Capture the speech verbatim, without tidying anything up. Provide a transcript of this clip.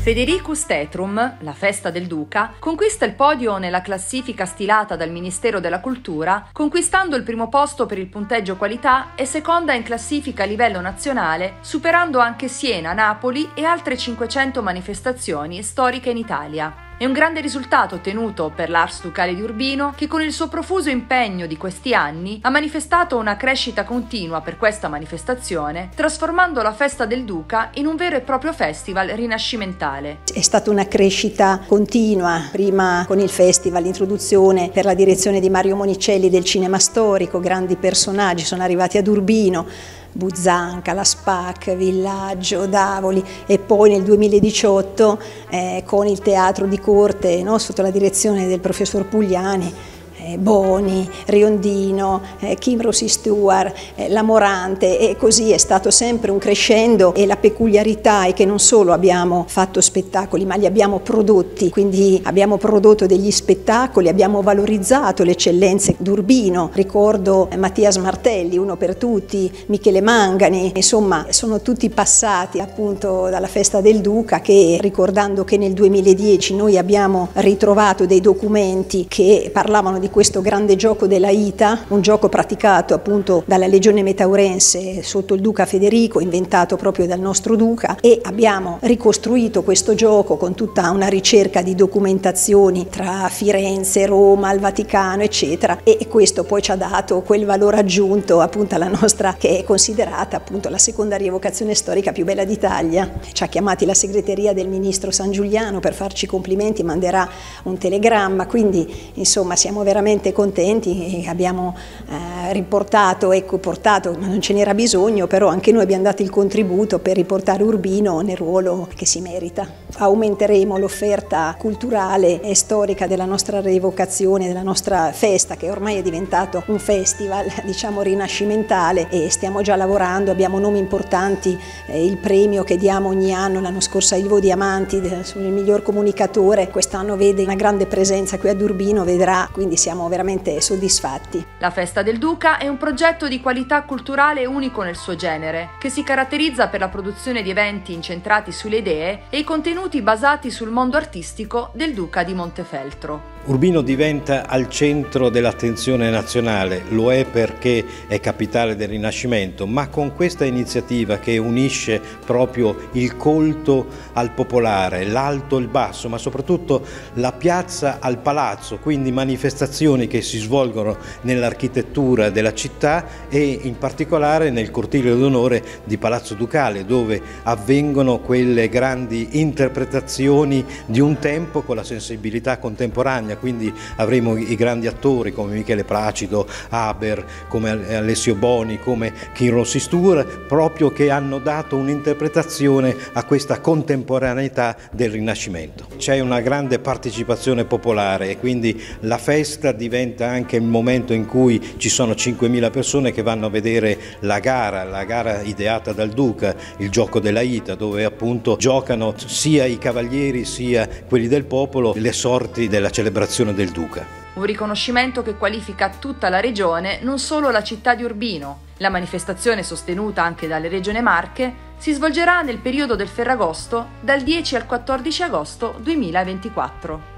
Federicus Tetrum, la festa del Duca, conquista il podio nella classifica stilata dal Ministero della Cultura, conquistando il primo posto per il punteggio qualità e seconda in classifica a livello nazionale, superando anche Siena, Napoli e altre cinquecento manifestazioni storiche in Italia. È un grande risultato ottenuto per l'Ars Ducale di Urbino, che con il suo profuso impegno di questi anni ha manifestato una crescita continua per questa manifestazione, trasformando la festa del Duca in un vero e proprio festival rinascimentale. È stata una crescita continua, prima con il festival, l'introduzione per la direzione di Mario Monicelli del cinema storico, grandi personaggi sono arrivati ad Urbino, Buzzanca, la Spac, Villaggio, Davoli, e poi nel duemiladiciotto eh, con il teatro di corte, no, sotto la direzione del professor Pugliani, eh, Boni, Riondino, eh, Kim Rossi Stewart, eh, La Morante, e così è stato sempre un crescendo. E la peculiarità è che non solo abbiamo fatto spettacoli, ma li abbiamo prodotti, quindi abbiamo prodotto degli spettacoli, abbiamo valorizzato le eccellenze d'Urbino. Ricordo Mattias Martelli, uno per tutti, Michele Mangani, insomma sono tutti passati appunto dalla festa del Duca, che, ricordando che nel duemiladieci noi abbiamo ritrovato dei documenti che parlavano di questo grande gioco della Ita, un gioco praticato appunto dalla Legione Metaurense sotto il Duca Federico, inventato proprio dal nostro Duca, e abbiamo ricostruito questo gioco con tutta una ricerca di documentazioni tra Firenze, Roma, il Vaticano, eccetera, e questo poi ci ha dato quel valore aggiunto appunto alla nostra, che è considerata appunto la seconda rievocazione storica più bella d'Italia. Ci ha chiamati la segreteria del ministro San Giuliano per farci i complimenti, manderà un telegramma, quindi insomma siamo veramente contenti e abbiamo eh, riportato, ecco, portato, ma non ce n'era bisogno, però anche noi abbiamo dato il contributo per riportare Urbino nel ruolo che si merita. Aumenteremo l'offerta culturale e storica della nostra rievocazione, della nostra festa, che ormai è diventato un festival, diciamo, rinascimentale, e stiamo già lavorando, abbiamo nomi importanti, eh, il premio che diamo ogni anno, l'anno scorso a Ivo Diamanti sul miglior comunicatore, quest'anno vede una grande presenza qui ad Urbino, vedrà, quindi siamo veramente soddisfatti. La Festa del Duca è un progetto di qualità culturale unico nel suo genere, che si caratterizza per la produzione di eventi incentrati sulle idee e i contenuti basati sul mondo artistico del Duca di Montefeltro. Urbino diventa al centro dell'attenzione nazionale, lo è perché è capitale del Rinascimento, ma con questa iniziativa che unisce proprio il colto al popolare, l'alto e il basso, ma soprattutto la piazza al palazzo, quindi manifestazioni che si svolgono nell'architettura della città e in particolare nel cortile d'onore di Palazzo Ducale, dove avvengono quelle grandi interpretazioni di un tempo con la sensibilità contemporanea. Quindi avremo i grandi attori come Michele Placido, Haber, come Alessio Boni, come Kim Rossi Stewart, proprio che hanno dato un'interpretazione a questa contemporaneità del Rinascimento. C'è una grande partecipazione popolare e quindi la festa diventa anche il momento in cui ci sono cinquemila persone che vanno a vedere la gara, la gara ideata dal Duca, il gioco della Ita, dove appunto giocano sia i cavalieri sia quelli del popolo le sorti della celebrazione del Duca. Un riconoscimento che qualifica tutta la regione, non solo la città di Urbino. La manifestazione, sostenuta anche dalle Regione Marche, si svolgerà nel periodo del Ferragosto dal dieci al quattordici agosto duemilaventiquattro.